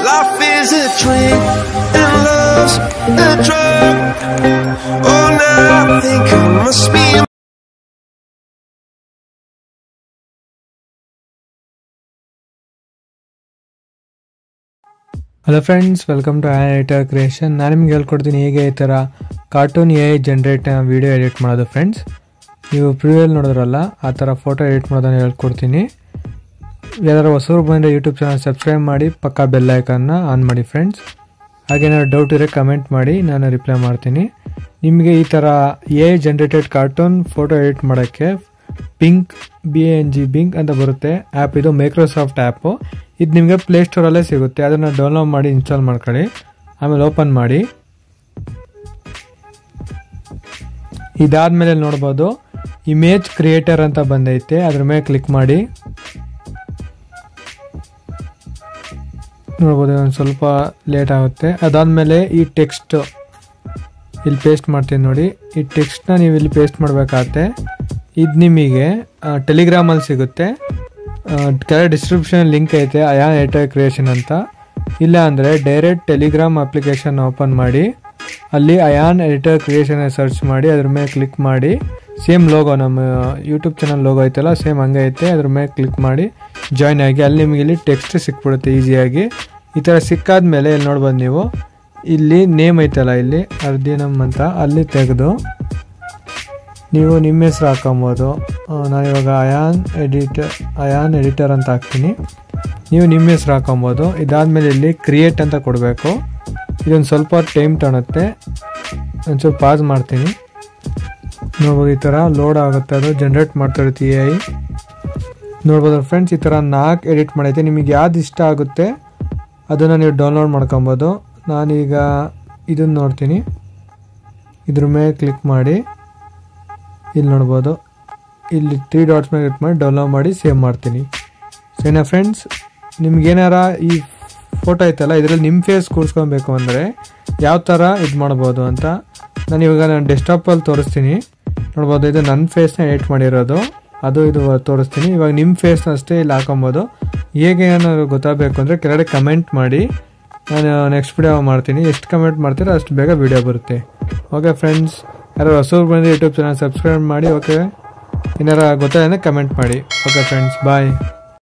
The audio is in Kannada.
Life is a dream and love's a drug. Oh, now I think I must be. Hello friends, welcome to AI editor creation. ನಾನು ನಿಮ್ಗೆ ಹೇಳ್ಕೊಡ್ತೀನಿ ಹೇಗೆ ಈ ಥರ cartoon AI generate video edit ಮಾಡೋದು. ಫ್ರೆಂಡ್ಸ್, ನೀವು ಪ್ರಿವ್ಯೂಯಲ್ಲಿ ನೋಡಿದ್ರಲ್ಲ ಆ ಥರ ಫೋಟೋ ಎಡಿಟ್ ಮಾಡೋದನ್ನು ಹೇಳ್ಕೊಡ್ತೀನಿ. ಯಾರು ಹೊಸಬ್ರು ಬಂದರೆ ಯೂಟ್ಯೂಬ್ ಚಾನಲ್ ಸಬ್ಸ್ಕ್ರೈಬ್ ಮಾಡಿ, ಪಕ್ಕ ಬೆಲ್ ಐಕನ್ನ ಆನ್ ಮಾಡಿ ಫ್ರೆಂಡ್ಸ್. ಹಾಗೇನಾದ್ರು ಡೌಟ್ ಇದ್ದರೆ ಕಮೆಂಟ್ ಮಾಡಿ, ನಾನು ರಿಪ್ಲೈ ಮಾಡ್ತೀನಿ. ನಿಮಗೆ ಈ ಥರ AI generated cartoon photo edit ಮಾಡೋಕ್ಕೆ ಬಿಂಗ್ ಅಂತ ಬರುತ್ತೆ ಆ್ಯಪ್. ಇದು ಮೈಕ್ರೋಸಾಫ್ಟ್ ಆ್ಯಪು. ಇದು ನಿಮಗೆ ಪ್ಲೇಸ್ಟೋರಲ್ಲೇ ಸಿಗುತ್ತೆ. ಅದನ್ನು ಡೌನ್ಲೋಡ್ ಮಾಡಿ ಇನ್ಸ್ಟಾಲ್ ಮಾಡ್ಕೊಳ್ಳಿ. ಆಮೇಲೆ ಓಪನ್ ಮಾಡಿ. ಇದಾದಮೇಲೆ ನೋಡ್ಬೋದು ಇಮೇಜ್ ಕ್ರಿಯೇಟರ್ ಅಂತ ಬಂದೈತೆ, ಅದ್ರ ಮೇಲೆ ಕ್ಲಿಕ್ ಮಾಡಿ. ನೋಡ್ಬೋದು ಒಂದು ಸ್ವಲ್ಪ ಲೇಟ್ ಆಗುತ್ತೆ. ಅದಾದಮೇಲೆ ಈ ಟೆಕ್ಸ್ಟ್ ಇಲ್ಲಿ ಪೇಸ್ಟ್ ಮಾಡ್ತೀನಿ ನೋಡಿ. ಈ ಟೆಕ್ಸ್ಟ್ನ ನೀವು ಇಲ್ಲಿ ಪೇಸ್ಟ್ ಮಾಡಬೇಕಾಗತ್ತೆ. ಇದು ನಿಮಗೆ ಟೆಲಿಗ್ರಾಮಲ್ಲಿ ಸಿಗುತ್ತೆ. ಕೆಳಗೆ ಡಿಸ್ಕ್ರಿಪ್ಷನ್ ಲಿಂಕ್ ಐತೆ ಅಯಾನ್ ಎಡಿಟರ್ ಕ್ರಿಯೇಷನ್ ಅಂತ. ಇಲ್ಲ ಅಂದರೆ ಡೈರೆಕ್ಟ್ ಟೆಲಿಗ್ರಾಮ್ ಅಪ್ಲಿಕೇಶನ್ ಓಪನ್ ಮಾಡಿ, ಅಲ್ಲಿ ಅಯಾನ್ ಎಡಿಟರ್ ಕ್ರಿಯೇಷನ್ ಸರ್ಚ್ ಮಾಡಿ, ಅದ್ರ ಮೇಲೆ ಕ್ಲಿಕ್ ಮಾಡಿ. ಸೇಮ್ ಲೋಗೋ, ನಮ್ಮ ಯೂಟ್ಯೂಬ್ ಚಾನಲ್ ಲೋಗೋ ಐತಲ್ಲ ಸೇಮ್ ಹಂಗೆ ಐತೆ. ಅದ್ರ ಮೇಲೆ ಕ್ಲಿಕ್ ಮಾಡಿ ಜಾಯ್ನ್ ಆಗಿ. ಅಲ್ಲಿ ನಿಮಗೆ ಇಲ್ಲಿ ಟೆಕ್ಸ್ಟ್ ಸಿಕ್ಬಿಡುತ್ತೆ ಈಸಿಯಾಗಿ. ಈ ಥರ ಸಿಕ್ಕಾದ್ಮೇಲೆ ಇಲ್ಲಿ ನೋಡ್ಬೋದು ನೀವು, ಇಲ್ಲಿ ನೇಮ್ ಐತಲ್ಲ ಇಲ್ಲಿ ಅರ್ದಿನಮ್ ಅಂತ, ಅಲ್ಲಿ ತೆಗೆದು ನೀವು ನಿಮ್ಮ ಹೆಸರು ಹಾಕೊಬೋದು. ನಾನಿವಾಗ ಅಯಾನ್ ಎಡಿಟರ್ ಅಂತ ಹಾಕ್ತೀನಿ. ನೀವು ನಿಮ್ಮ ಹೆಸರು ಹಾಕೊಬೋದು. ಇದಾದಮೇಲೆ ಇಲ್ಲಿ ಕ್ರಿಯೇಟ್ ಅಂತ ಕೊಡಬೇಕು. ಇದೊಂದು ಸ್ವಲ್ಪ ಟೈಮ್ ತಗೊಳುತ್ತೆ. ಒಂಚೂರು ಪಾಸ್ ಮಾಡ್ತೀನಿ. ನೋಡ್ಬೋದು ಈ ಥರ ಲೋಡ್ ಆಗುತ್ತೆ, ಅದು ಜನ್ರೇಟ್ ಮಾಡ್ತಾ ಇರುತ್ತೆ AI. ನೋಡ್ಬೋದು ಫ್ರೆಂಡ್ಸ್, ಈ ಥರ 4 ಎಡಿಟ್ ಮಾಡೈತೆ. ನಿಮಗೆ ಯಾವ್ದು ಇಷ್ಟ ಆಗುತ್ತೆ ಅದನ್ನು ನೀವು ಡೌನ್ಲೋಡ್ ಮಾಡ್ಕೊಬೋದು. ನಾನೀಗ ಇದನ್ನು ನೋಡ್ತೀನಿ. ಇದ್ರ ಮೇಲೆ ಕ್ಲಿಕ್ ಮಾಡಿ, ಇಲ್ಲಿ ನೋಡ್ಬೋದು ಇಲ್ಲಿ 3 ಡಾಟ್ಸ್ ಮೇಲೆ ಕ್ಲಿಕ್ ಮಾಡಿ ಡೌನ್ಲೋಡ್ ಮಾಡಿ ಸೇವ್ ಮಾಡ್ತೀನಿ. ಸರಿನಾ ಫ್ರೆಂಡ್ಸ್? ನಿಮ್ಗೇನಾರ ಈ ಫೋಟೋ ಐತಲ್ಲ ಇದರಲ್ಲಿ ನಿಮ್ಮ ಫೇಸ್ ಕೂರಿಸ್ಕೊಬೇಕು ಅಂದರೆ ಯಾವ ಥರ ಇದು ಮಾಡ್ಬೋದು ಅಂತ ನಾನು ಡೆಸ್ಕ್ಟಾಪಲ್ಲಿ ತೋರಿಸ್ತೀನಿ. ನೋಡ್ಬೋದು ಇದು ನನ್ನ ಫೇಸ್ನ ಎಡಿಟ್ ಮಾಡಿರೋದು, ಅದು ಇದು ತೋರಿಸ್ತೀನಿ. ಇವಾಗ ನಿಮ್ಮ ಫೇಸ್ನ ಅಷ್ಟೇ ಇಲ್ಲಿ ಹಾಕೊಬೋದು. ಹೇಗೆ ಏನಾದ್ರು ಗೊತ್ತಾಗಬೇಕು ಅಂದರೆ ಕೆಳಗಡೆ ಕಮೆಂಟ್ ಮಾಡಿ, ನಾನು ನೆಕ್ಸ್ಟ್ ವಿಡಿಯೋ ಮಾಡ್ತೀನಿ. ಎಷ್ಟು ಕಮೆಂಟ್ ಮಾಡ್ತೀರೋ ಅಷ್ಟು ಬೇಗ ವಿಡಿಯೋ ಬರುತ್ತೆ. ಓಕೆ ಫ್ರೆಂಡ್ಸ್, ಯಾರು ಹೊಸಬ್ರು ಬಂದರೆ ಯೂಟ್ಯೂಬ್ ಚಾನಲ್ ಸಬ್ಸ್ಕ್ರೈಬ್ ಮಾಡಿ. ಓಕೆ, ಏನಾರ ಗೊತ್ತಾದ್ರೆ ಕಮೆಂಟ್ ಮಾಡಿ. ಓಕೆ ಫ್ರೆಂಡ್ಸ್, ಬಾಯ್.